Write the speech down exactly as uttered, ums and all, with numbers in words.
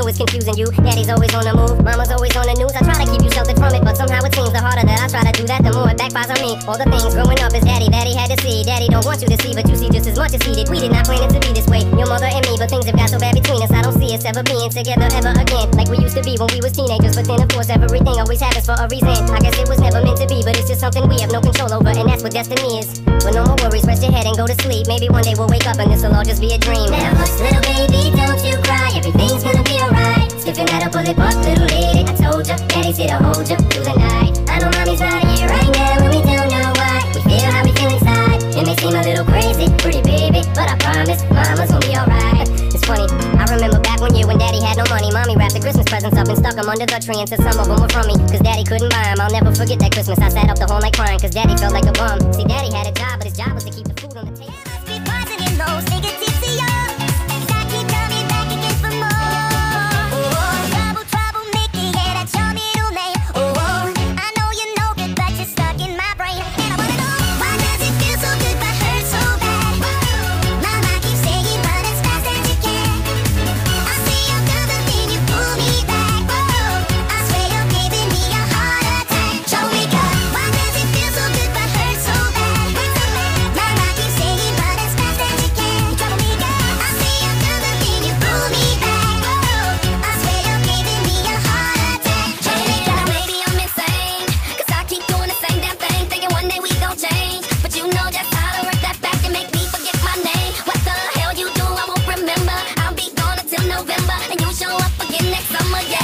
always confusing you. Daddy's always on the move, mama's always on the news. I try to keep you sheltered from it, but somehow it seems the harder that I try to do that, the more it backfires on me. All the things growing up is daddy, daddy had to see. Daddy don't want you to see, but you see just as much as he did. We did not plan it to be this way, your mother and me, but things have got so bad between us. I don't see us ever being together ever again, like we used to be when we was teenagers. But then of course everything always happens for a reason. I guess it was never meant to be, but it's just something we have no control over, and that's what destiny is. But no more worries, rest your head and go to sleep. Maybe one day we'll wake up and this'll all just be a dream. Now hush, little baby, don't you cry, everything's gonna be alright. Stiffen that up, pull it up, little lady, I told ya, daddy's here to hold ya through the night. I know mommy's not here right now, and we don't know why. We feel how we feel inside, it may seem a little crazy, pretty baby, but I promise, mama's gonna be alright. It's funny, I remember back one year when daddy had no money. Mommy wrapped the Christmas presents up and stuck them under the tree, and said some of them were from me, cause daddy couldn't buy them. I'll never forget that Christmas, I sat up the whole night crying, cause daddy felt like a bum. See, daddy had a job, but his job was to keep the food on the table. Be positive, no negativity, oh. I keep coming back again for more. Oh, trouble, trouble, Mickey, yeah, that's your middle name. Oh, I know you know it, but you're stuck in my brain. And I wanna know, why does it feel so good but hurt so bad? Mama keeps saying run as fast as you can. I see you do the thing, you pull me back. Oh, I swear you're giving me a heart attack. Show me God, why does it feel so good but hurt so bad? Mama keeps saying run as fast as you can. You trouble me, girl. I see you do the thing, you pull me back. Oh, I swear you're giving me a heart attack. Show me God, maybe I'm insane, cause I keep doing the same damn thing, thinking one day we gon' change. But you know just how to work that back and make me forget my name. What the hell you do, I won't remember. I'll be gone until November, and you show up again next summer, yeah.